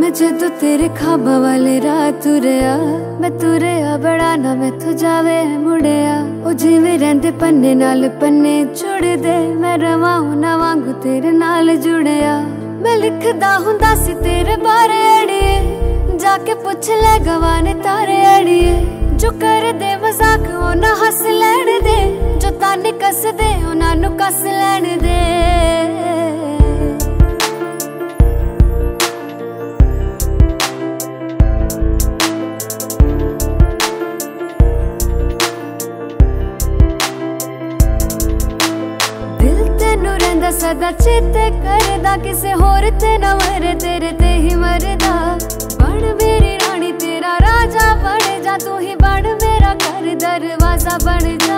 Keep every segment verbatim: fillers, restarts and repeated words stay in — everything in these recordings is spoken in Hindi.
मैं जदों तेरे खाबा वाले राह तुरया, मैं तुरया बड़ा ना मैं तू जावे मुड़िया। ओ जिवें रहिंदे पन्ने नाल पन्ने जुड़ दे, मैं रवां ना वांगू तेरे नाल जुड़िया। मैं लिखदा हुंदा सी तेरे बारे अड़िए, जाके पुछ ले गवाने तारे अड़िए। जो कर दे मजाक उन्हां हस लैण दे, जो ताने कस दे उन्हां नूं कस लैण दे। सदा चेते करदा किसे होर ते ना मरे, तेरे ते ही मरदा। बन मेरी रानी तेरा राजा बन जा, तू ही बन मेरा घर दरवाजा बन जा।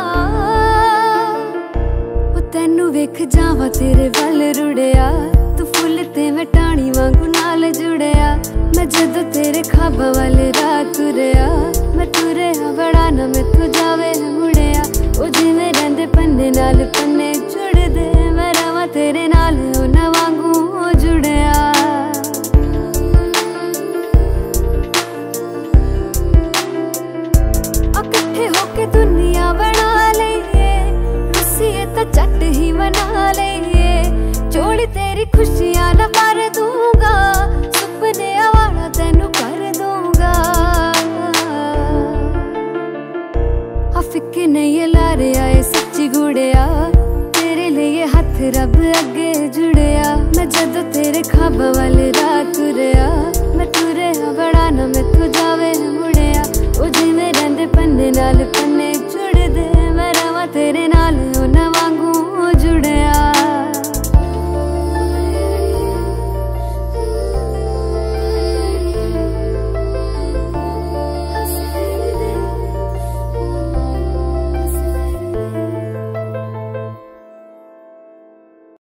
ओ तैनू वेख जावा तेरे वल रुड़िया, तू फुल ते मैं टाणी वांगू नाल जुड़िया। मैं जदों तेरे खाबा वाले राह तुरया, मैं तुरया बड़ा ना मैं तू जावे मुड़िया। ओ जिवें रहिंदे पन्ने नाल पन्ने जुड़ दे, मैं रवां तेरे नाल उन्हां वांगू जुड़िया। इकट्ठे होके दुनिया बना लईए, रुसीए तां झट ही मना लईए। जोड़ी तेरी खुशियां ना भर दूंगा, सुपने वाला तैनू कर दूंगा। फिक्र नहीं लारे आए सच्ची गुड़िया, तेरे लिए हथ रब अगे जुड़िया। मैं जदों तेरे खाबा वाले राह तुरया,